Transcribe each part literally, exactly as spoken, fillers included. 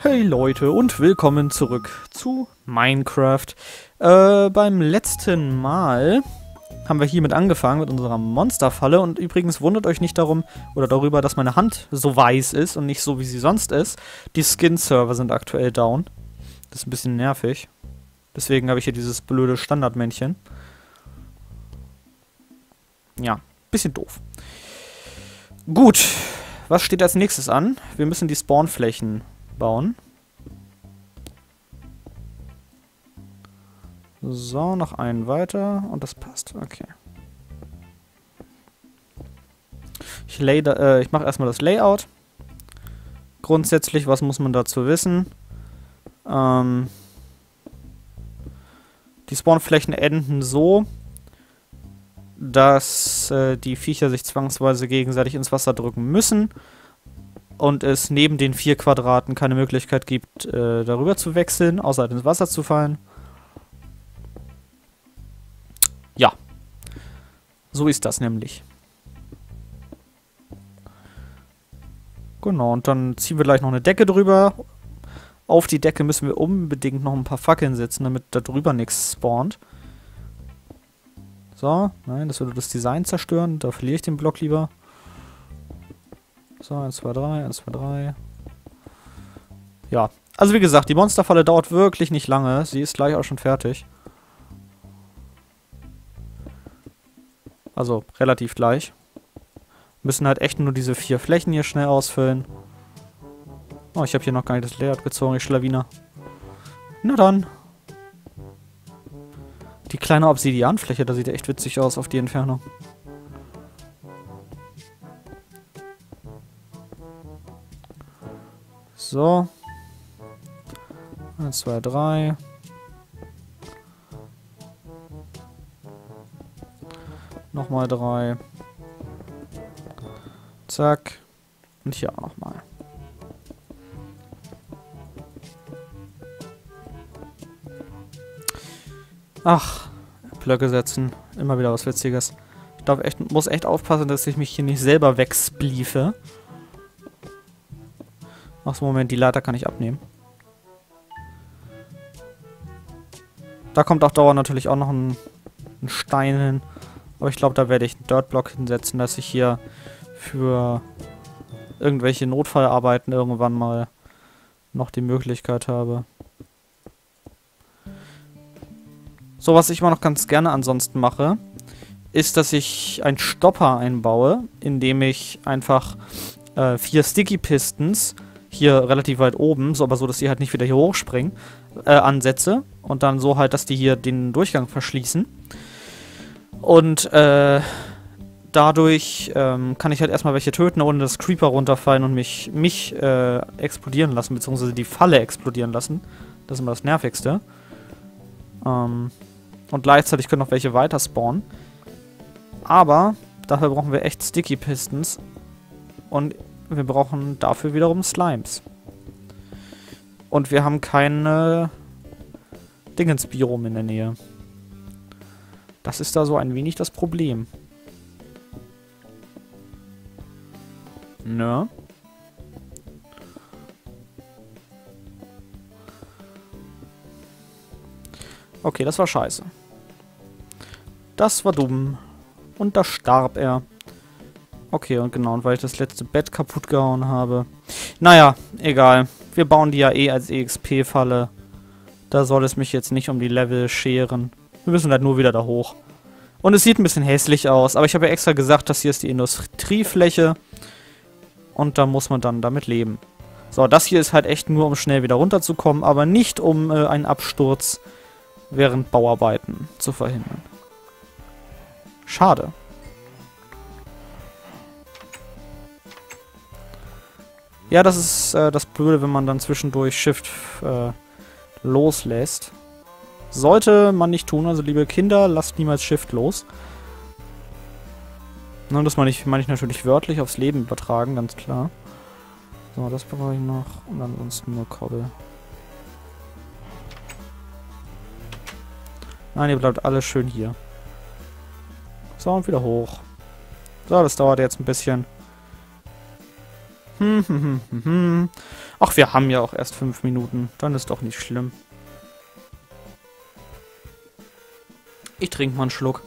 Hey Leute und willkommen zurück zu Minecraft. Äh, beim letzten Mal haben wir hiermit angefangen, mit unserer Monsterfalle. Und übrigens wundert euch nicht darum oder darüber, dass meine Hand so weiß ist und nicht so, wie sie sonst ist. Die Skin-Server sind aktuell down. Das ist ein bisschen nervig. Deswegen habe ich hier dieses blöde Standardmännchen. Ja, bisschen doof. Gut, was steht als nächstes an? Wir müssen die Spawnflächen bauen. So, noch einen weiter und das passt. Okay. Ich, lay da, äh, ich mache erstmal das Layout. Grundsätzlich, was muss man dazu wissen? Ähm, die Spawnflächen enden so, dass äh, die Viecher sich zwangsweise gegenseitig ins Wasser drücken müssen und es neben den vier Quadraten keine Möglichkeit gibt, äh, darüber zu wechseln, außer ins Wasser zu fallen. Ja. So ist das nämlich. Genau, und dann ziehen wir gleich noch eine Decke drüber. Auf die Decke müssen wir unbedingt noch ein paar Fackeln setzen, damit da drüber nichts spawnt. So, nein, das würde das Design zerstören. Da verliere ich den Block lieber. So, eins, zwei, drei, eins, zwei, drei. Ja, also wie gesagt, die Monsterfalle dauert wirklich nicht lange. Sie ist gleich auch schon fertig. Also, relativ gleich. Müssen halt echt nur diese vier Flächen hier schnell ausfüllen. Oh, ich habe hier noch gar nicht das Layout gezogen, ich Schlawiner. Na dann. Die kleine Obsidianfläche, da sieht ja echt witzig aus auf die Entfernung. So. eins, zwei, drei. Nochmal drei. Zack. Und hier auch nochmal. Ach, Blöcke setzen. Immer wieder was Witziges. Ich darf echt, muss echt aufpassen, dass ich mich hier nicht selber wegspliefe. Ach so, Moment, die Leiter kann ich abnehmen. Da kommt auch dauernd natürlich auch noch ein, ein Stein hin. Aber ich glaube, da werde ich einen Dirtblock hinsetzen, dass ich hier für irgendwelche Notfallarbeiten irgendwann mal noch die Möglichkeit habe. So, was ich immer noch ganz gerne ansonsten mache, ist, dass ich einen Stopper einbaue, indem ich einfach äh, vier Sticky Pistons hier relativ weit oben, so aber so, dass die halt nicht wieder hier hochspringen, äh, ansetze und dann so halt, dass die hier den Durchgang verschließen. Und äh, dadurch ähm, kann ich halt erstmal welche töten, ohne dass Creeper runterfallen und mich, mich äh, explodieren lassen, beziehungsweise die Falle explodieren lassen. Das ist immer das Nervigste. Ähm, und gleichzeitig können noch welche weiter spawnen. Aber dafür brauchen wir echt Sticky Pistons. Und wir brauchen dafür wiederum Slimes. Und wir haben keine Dingensbiom in der Nähe. Das ist da so ein wenig das Problem. Ne? Okay, das war scheiße. Das war dumm. Und da starb er. Okay, und genau, und weil ich das letzte Bett kaputt gehauen habe. Naja, egal. Wir bauen die ja eh als E X P-Falle. Da soll es mich jetzt nicht um die Level scheren. Wir müssen halt nur wieder da hoch. Und es sieht ein bisschen hässlich aus. Aber ich habe ja extra gesagt, das hier ist die Industriefläche. Und da muss man dann damit leben. So, das hier ist halt echt nur, um schnell wieder runterzukommen. Aber nicht, um äh, einen Absturz während Bauarbeiten zu verhindern. Schade. Ja, das ist äh, das Blöde, wenn man dann zwischendurch Shift äh, loslässt. Sollte man nicht tun, also liebe Kinder, lasst niemals Shift los. Und das meine ich, meine ich natürlich wörtlich aufs Leben übertragen, ganz klar. So, das brauche ich noch und ansonsten nur Kobbel. Nein, ihr bleibt alles schön hier. So, und wieder hoch. So, das dauert jetzt ein bisschen. Hm, hm, hm, hm, hm. Ach, wir haben ja auch erst fünf Minuten. Dann ist doch nicht schlimm. Ich trinke mal einen Schluck.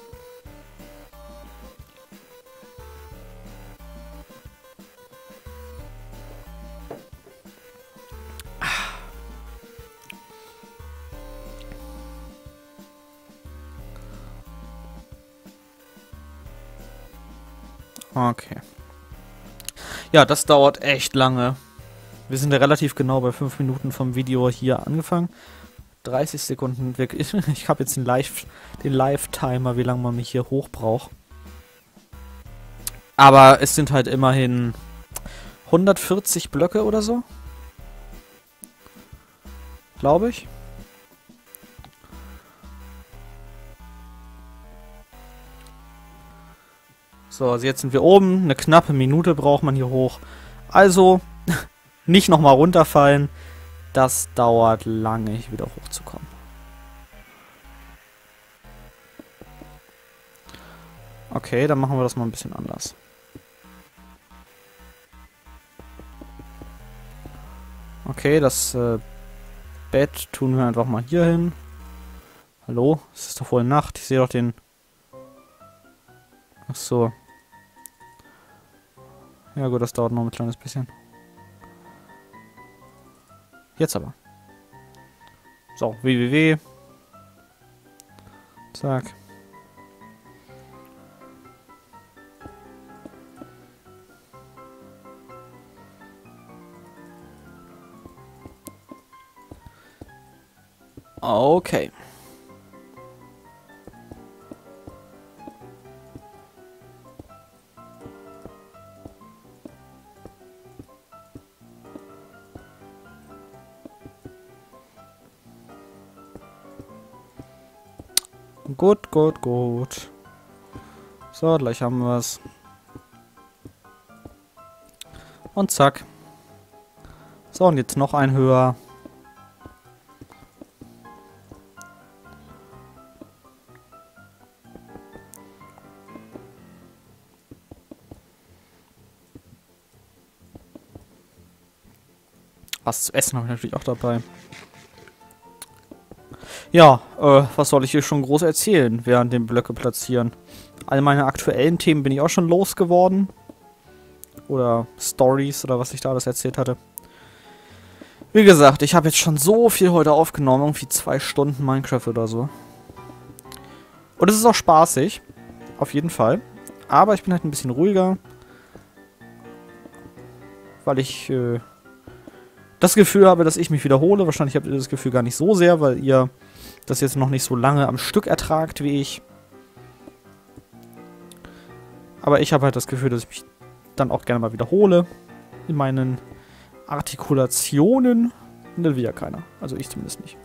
Okay. Ja, das dauert echt lange. Wir sind ja relativ genau bei fünf Minuten vom Video hier angefangen. dreißig Sekunden. Ich habe jetzt den Live, den Live-Timer, wie lange man mich hier hoch braucht. Aber es sind halt immerhin hundertvierzig Blöcke oder so. Glaube ich. So, also jetzt sind wir oben. Eine knappe Minute braucht man hier hoch. Also, nicht nochmal runterfallen. Das dauert lange, hier wieder hochzukommen. Okay, dann machen wir das mal ein bisschen anders. Okay, das äh, Bett tun wir einfach mal hier hin. Hallo? Es ist doch wohl Nacht. Ich sehe doch den... Ach so. Ja gut, das dauert noch ein kleines bisschen. Jetzt aber. So, www. Zack. Okay. Gut, gut, gut. So, gleich haben wir es. Und zack. So, und jetzt noch ein höher. Was zu essen habe ich natürlich auch dabei. Ja, äh, was soll ich hier schon groß erzählen, während den Blöcke platzieren? All meine aktuellen Themen bin ich auch schon losgeworden. Oder Stories oder was ich da alles erzählt hatte. Wie gesagt, ich habe jetzt schon so viel heute aufgenommen, irgendwie zwei Stunden Minecraft oder so. Und es ist auch spaßig, auf jeden Fall. Aber ich bin halt ein bisschen ruhiger. Weil ich äh, das Gefühl habe, dass ich mich wiederhole. Wahrscheinlich habt ihr das Gefühl gar nicht so sehr, weil ihr das jetzt noch nicht so lange am Stück ertragt wie ich. Aber ich habe halt das Gefühl, dass ich mich dann auch gerne mal wiederhole. In meinen Artikulationen. Und das will ja keiner. Also ich zumindest nicht.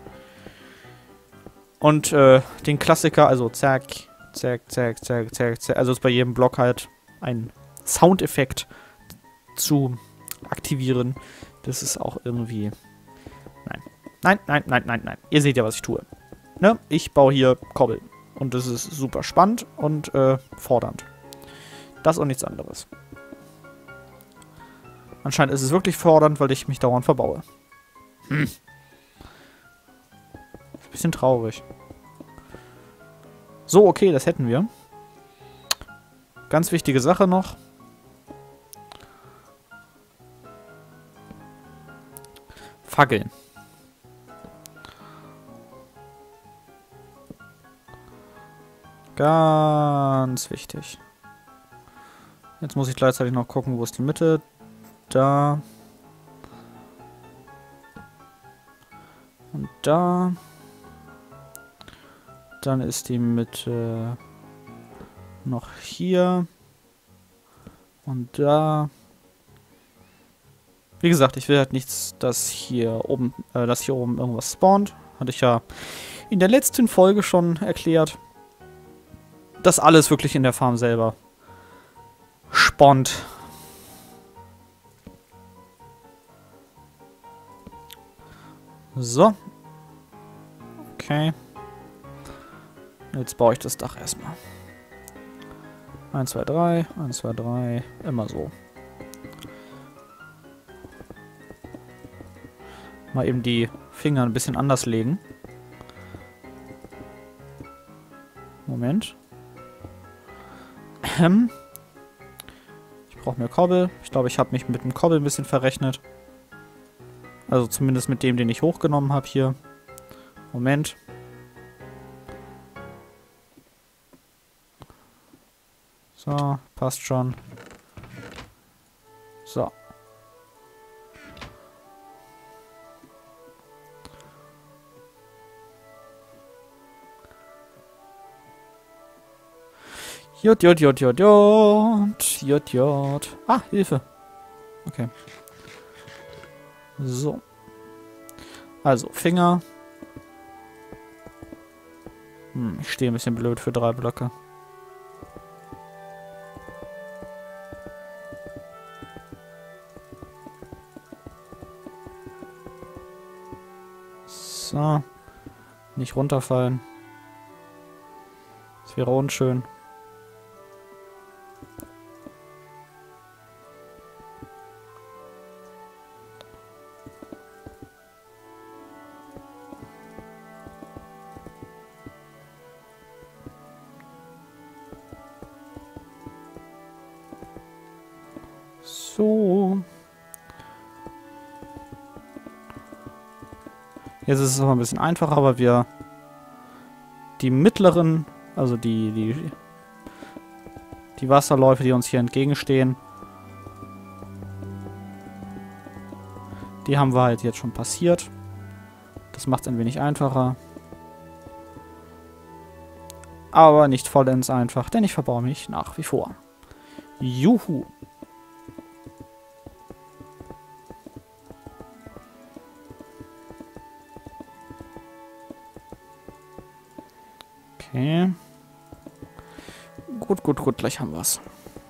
Und äh, den Klassiker, also zack, zack, zack, zack, zack, zack. Also ist bei jedem Block halt ein Soundeffekt zu aktivieren. Das ist auch irgendwie... Nein. Nein, nein, nein, nein, nein. Ihr seht ja, was ich tue. Ne? Ich baue hier Kobbel. Und das ist super spannend und äh, fordernd. Das und nichts anderes. Anscheinend ist es wirklich fordernd, weil ich mich dauernd verbaue. Hm. Bisschen traurig. So, okay, das hätten wir. Ganz wichtige Sache noch. Fackeln. Ganz wichtig. Jetzt muss ich gleichzeitig noch gucken, wo ist die Mitte. Da. Und da. Dann ist die Mitte noch hier. Und da. Wie gesagt, ich will halt nichts, dass hier oben, äh, dass hier oben irgendwas spawnt. Hatte ich ja in der letzten Folge schon erklärt. Das alles wirklich in der Farm selber spawnt. So. Okay. Jetzt baue ich das Dach erstmal. eins, zwei, drei, eins, zwei, drei, immer so. mal eben die Finger ein bisschen anders legen. Moment. Ähm. Ich brauche mehr Kobbel. Ich glaube, ich habe mich mit dem Kobbel ein bisschen verrechnet. Also zumindest mit dem, den ich hochgenommen habe hier. Moment. So, passt schon. So. Jut, jut, jut, jut, jut. Jut, jut. Ah, Hilfe. Okay. So. Also, Finger. Hm, ich stehe ein bisschen blöd für drei Blöcke. So. Nicht runterfallen. Das wäre unschön. So. Jetzt ist es aber ein bisschen einfacher, aber wir die mittleren, also die, die, die Wasserläufe, die uns hier entgegenstehen, die haben wir halt jetzt schon passiert. Das macht es ein wenig einfacher. Aber nicht vollends einfach, denn ich verbaue mich nach wie vor. Juhu! Okay. Gut, gut, gut, gleich haben wir es.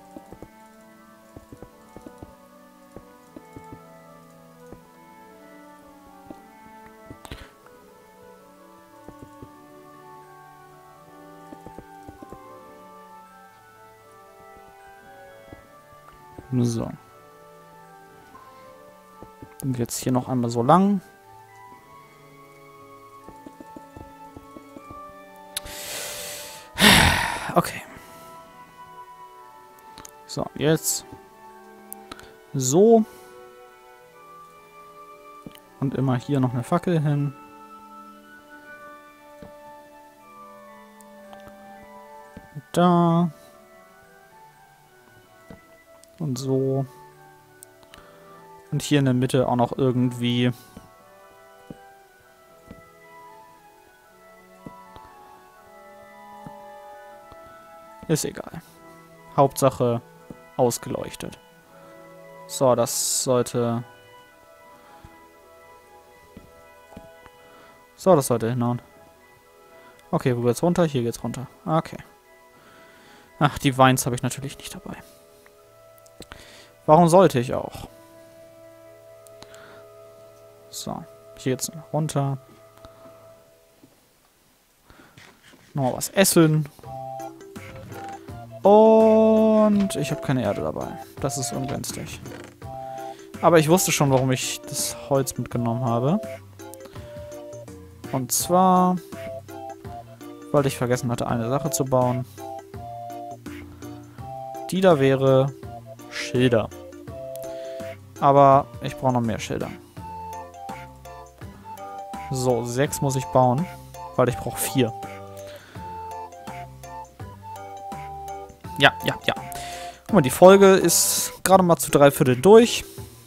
So. Und jetzt hier noch einmal so lang. Okay. So, jetzt so. Und immer hier noch eine Fackel hin. Da. Und so. Und hier in der Mitte auch noch irgendwie. Ist egal. Hauptsache ausgeleuchtet. So, das sollte... So, das sollte hinhauen. Okay, wo geht's runter? Hier geht's runter. Okay. Ach, die Vines habe ich natürlich nicht dabei. Warum sollte ich auch? So, hier geht's runter. Nochmal was essen. Und ich habe keine Erde dabei. Das ist ungünstig. Aber ich wusste schon, warum ich das Holz mitgenommen habe. Und zwar, weil ich vergessen hatte, eine Sache zu bauen. Die da wäre Schilder. Aber ich brauche noch mehr Schilder. So, sechs muss ich bauen, weil ich brauche vier. Ja, ja, ja. Guck mal, die Folge ist gerade mal zu drei Viertel durch.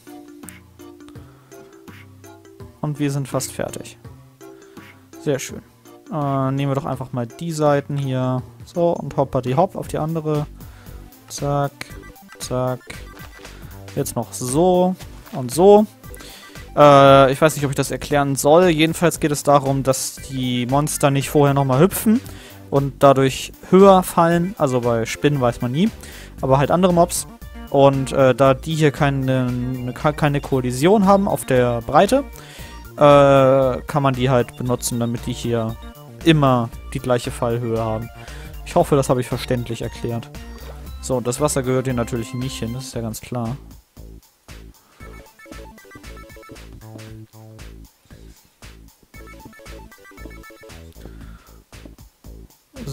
Und wir sind fast fertig. Sehr schön. Äh, nehmen wir doch einfach mal die Seiten hier. So, und hoppati hopp auf die andere. Zack, zack. Jetzt noch so und so. Äh, ich weiß nicht, ob ich das erklären soll. Jedenfalls geht es darum, dass die Monster nicht vorher nochmal hüpfen und dadurch höher fallen. Also bei Spinnen weiß man nie. Aber halt andere Mobs. Und äh, da die hier keine, keine Kollision haben auf der Breite, äh, kann man die halt benutzen, damit die hier immer die gleiche Fallhöhe haben. Ich hoffe, das habe ich verständlich erklärt. So, das Wasser gehört hier natürlich nicht hin, das ist ja ganz klar.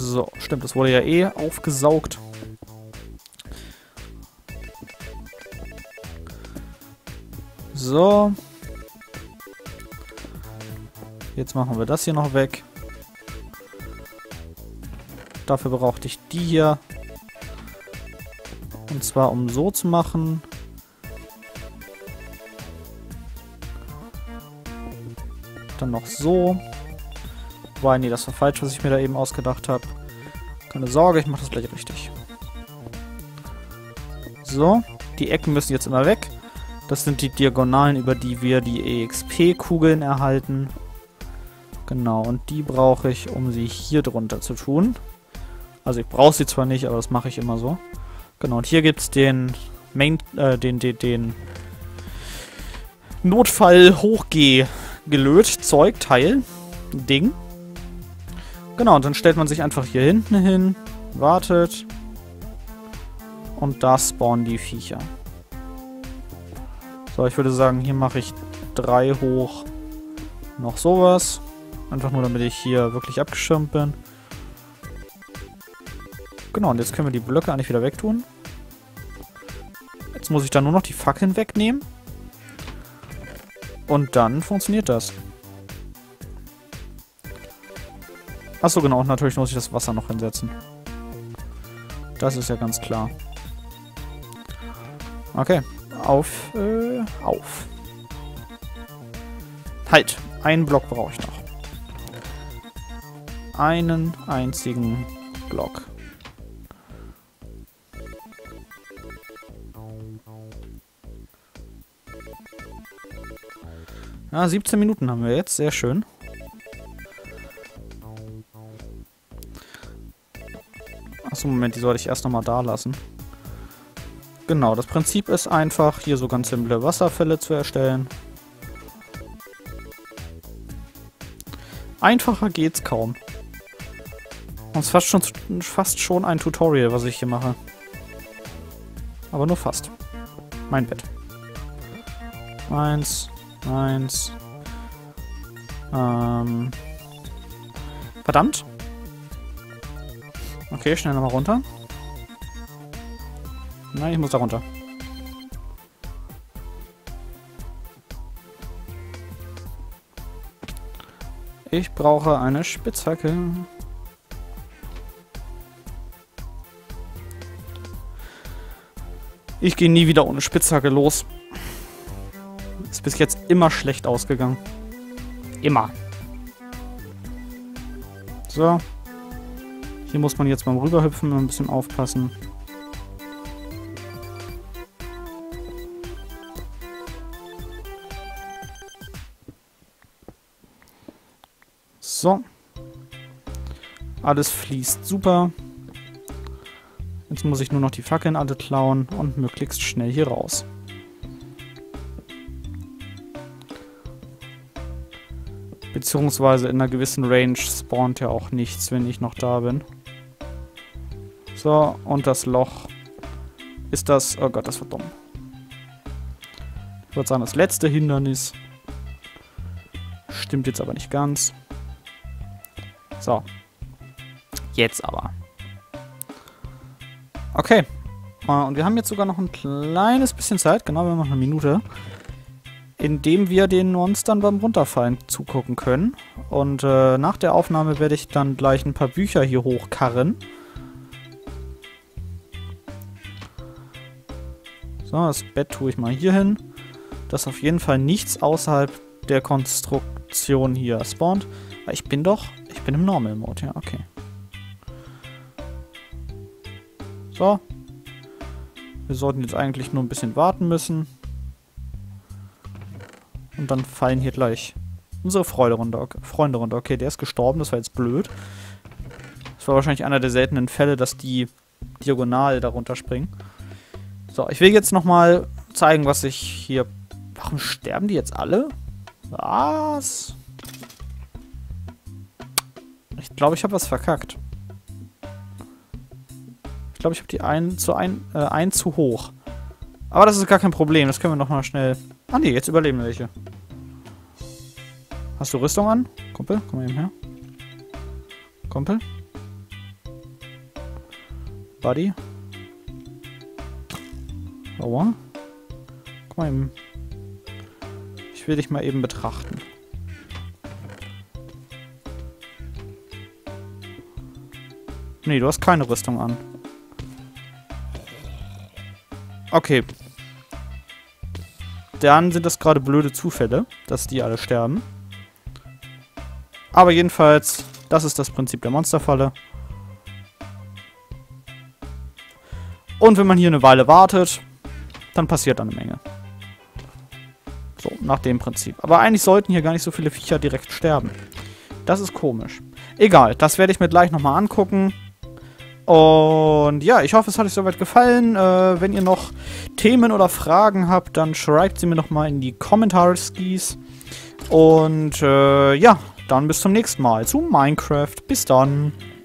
So, stimmt, das wurde ja eh aufgesaugt. So. Jetzt machen wir das hier noch weg. Dafür brauchte ich die hier. Und zwar, um so zu machen. Dann noch so. Wobei, nee, das war falsch, was ich mir da eben ausgedacht habe. Keine Sorge, ich mache das gleich richtig. So, die Ecken müssen jetzt immer weg. Das sind die Diagonalen, über die wir die E X P-Kugeln erhalten. Genau, und die brauche ich, um sie hier drunter zu tun. Also ich brauche sie zwar nicht, aber das mache ich immer so. Genau, und hier gibt es den Main, äh, den, den, den Notfall-Hochgeh-Gelöt-Zeug-Teil. Ding. Genau, und dann stellt man sich einfach hier hinten hin, wartet. Und da spawnen die Viecher. So, ich würde sagen, hier mache ich drei hoch. Noch sowas. Einfach nur, damit ich hier wirklich abgeschirmt bin. Genau, und jetzt können wir die Blöcke eigentlich wieder wegtun. Jetzt muss ich dann nur noch die Fackeln wegnehmen. Und dann funktioniert das. Achso, genau, und natürlich muss ich das Wasser noch hinsetzen. Das ist ja ganz klar. Okay, auf, äh, auf. Halt, einen Block brauche ich noch. Einen einzigen Block. Ja, siebzehn Minuten haben wir jetzt, sehr schön. Achso, Moment, die sollte ich erst nochmal da lassen. Genau, das Prinzip ist einfach, hier so ganz simple Wasserfälle zu erstellen. Einfacher geht's kaum. Und es ist fast schon, fast schon ein Tutorial, was ich hier mache. Aber nur fast. Mein Bett. Eins, eins. Ähm. Verdammt. Okay, schnell nochmal runter. Nein, ich muss da runter. Ich brauche eine Spitzhacke. Ich gehe nie wieder ohne Spitzhacke los. Ist bis jetzt immer schlecht ausgegangen. Immer. So. Hier muss man jetzt beim Rüberhüpfen ein bisschen aufpassen. So. Alles fließt super. Jetzt muss ich nur noch die Fackeln alle klauen und möglichst schnell hier raus. Beziehungsweise in einer gewissen Range spawnt ja auch nichts, wenn ich noch da bin. So, und das Loch ist das... Oh Gott, das war dumm. Ich würde sagen, das letzte Hindernis. Stimmt jetzt aber nicht ganz. So. Jetzt aber. Okay. Und wir haben jetzt sogar noch ein kleines bisschen Zeit. Genau, wir haben noch eine Minute. Indem wir den Monstern beim Runterfallen zugucken können. Und äh, nach der Aufnahme werde ich dann gleich ein paar Bücher hier hochkarren. So, das Bett tue ich mal hier hin. Dass auf jeden Fall nichts außerhalb der Konstruktion hier spawnt. Aber ich bin doch... Ich bin im Normal Mode, ja, okay. So. Wir sollten jetzt eigentlich nur ein bisschen warten müssen. Und dann fallen hier gleich unsere Freunde runter. Freunde runter. Okay, der ist gestorben, das war jetzt blöd. Das war wahrscheinlich einer der seltenen Fälle, dass die diagonal darunter springen. So, ich will jetzt nochmal zeigen, was ich hier... Warum sterben die jetzt alle? Was? Ich glaube, ich habe was verkackt. Ich glaube, ich habe die ein zu ein, äh, ein zu hoch. Aber das ist gar kein Problem. Das können wir nochmal schnell... Ah nee, jetzt überleben welche. Hast du Rüstung an? Kumpel, komm mal eben her. Kumpel. Buddy. Aua. Guck mal eben. Ich will dich mal eben betrachten. Nee, du hast keine Rüstung an. Okay. Dann sind das gerade blöde Zufälle, dass die alle sterben. Aber jedenfalls, das ist das Prinzip der Monsterfalle. Und wenn man hier eine Weile wartet, dann passiert dann eine Menge. So, nach dem Prinzip. Aber eigentlich sollten hier gar nicht so viele Viecher direkt sterben. Das ist komisch. Egal, das werde ich mir gleich nochmal angucken. Und ja, ich hoffe, es hat euch soweit gefallen. Äh, wenn ihr noch Themen oder Fragen habt, dann schreibt sie mir noch mal in die Kommentare, Skis. Und äh, ja, dann bis zum nächsten Mal zu Minecraft. Bis dann.